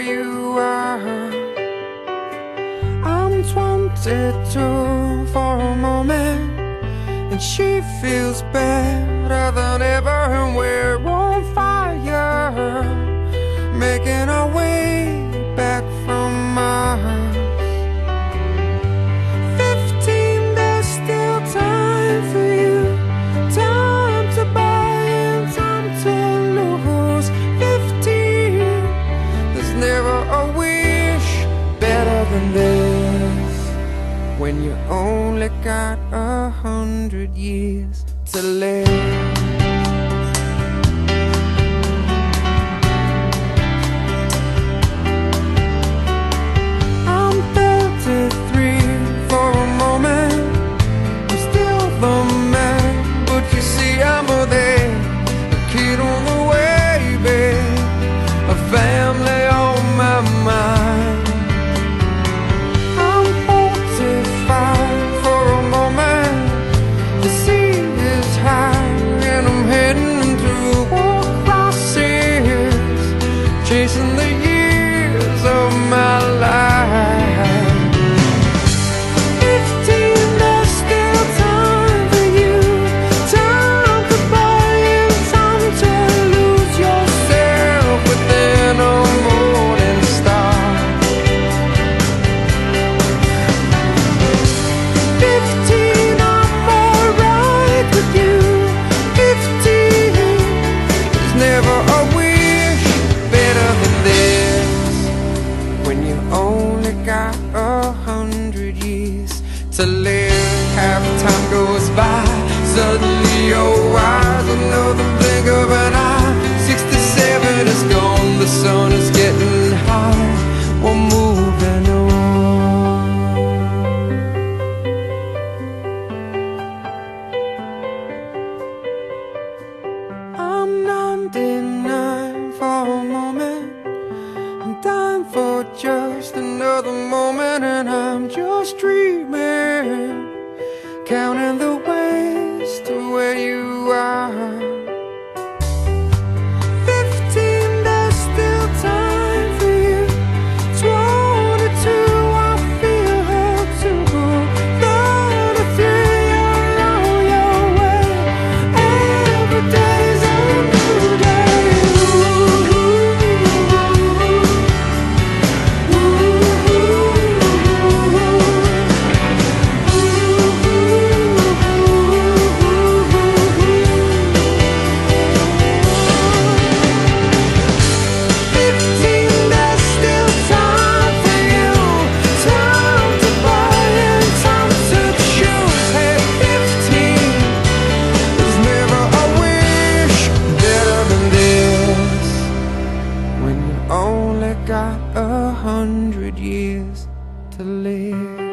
you are. I'm 22 for a moment, and she feels better than ever, and we're on fire, making our way back from Mars. 15, there's still time for you, time to buy and time to lose. 15, there's never a wish better than this, when you only got 100 years to live. Chasing the years of my life. 15, there's still time for you, time to buy and time to lose yourself within a morning star. 15, I'm alright with you. 15, there's never a only got 100 years to live. Half time goes by, suddenly you're wise. Another blink of an eye, 67 is gone, the sun is getting high. We're moving on. I'm 99 for a moment, I'm dying for just another moment, and I'm just dreaming, counting the ways to where you are. 15, there's still time for you. 22, I feel her too. 33, you're on your way. Every day's a new day. Only got 100 years to live.